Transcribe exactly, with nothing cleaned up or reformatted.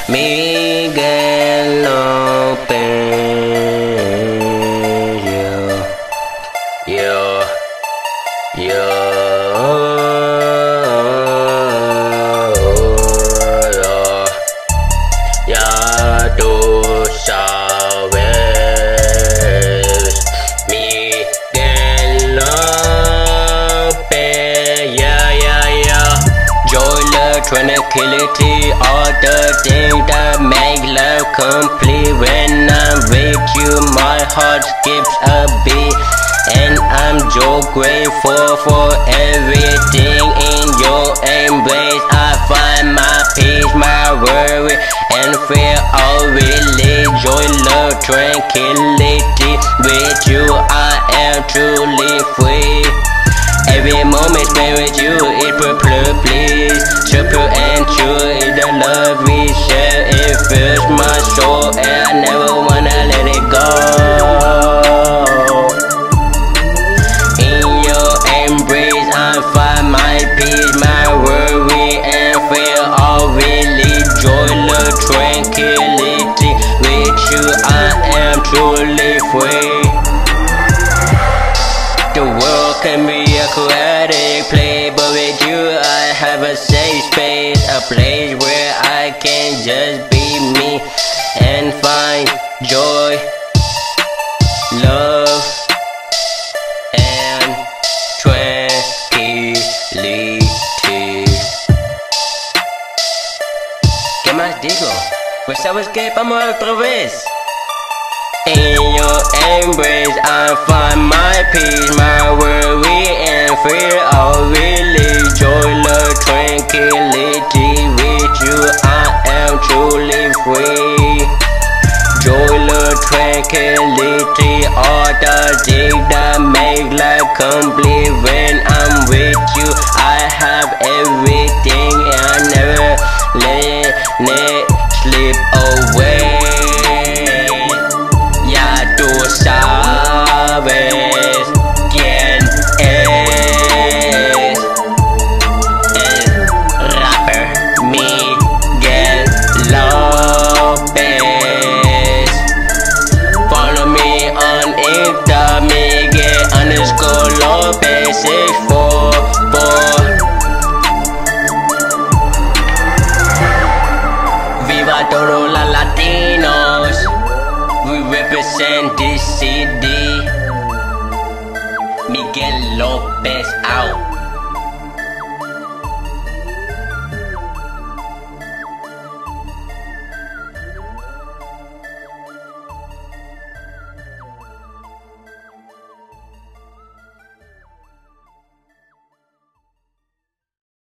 Miguel López. Yeah, yeah, yeah, yeah, ya tú sabes. Miguel López, yeah, yeah, yeah. Joy, love, tranquility, all the things that make love complete. When I'm with you, my heart skips a beat, and I'm so grateful for everything in your embrace. I find my peace, my worry, and fear all really. Joy, love, tranquility, with you I am truly free. Every moment spent with you is pure bliss, so pure and true is the love we share. It fills my soul and I never wanna let it go. In your embrace I find my peace, my worry and fear all really. Joy, love, tranquility, with you I am truly free. The world can be a chaotic place, but with you I have a safe space, a place where I can just be me and find joy, love, and tranquility. ¿Qué más digo? Pues sabes que vamos otra vez. In your embrace I find my peace, my worry and fear all really. Joy, love, tranquility, with you I am truly free. Joy, love, tranquility, all the things that make life complete. When I'm with you I have everything and I never let it slip away. Sabes quién es el rapper Miguel López. Follow me on Insta, Miguel underscore López six four four. Viva todos los latinos, we represent this city. Miguel López out.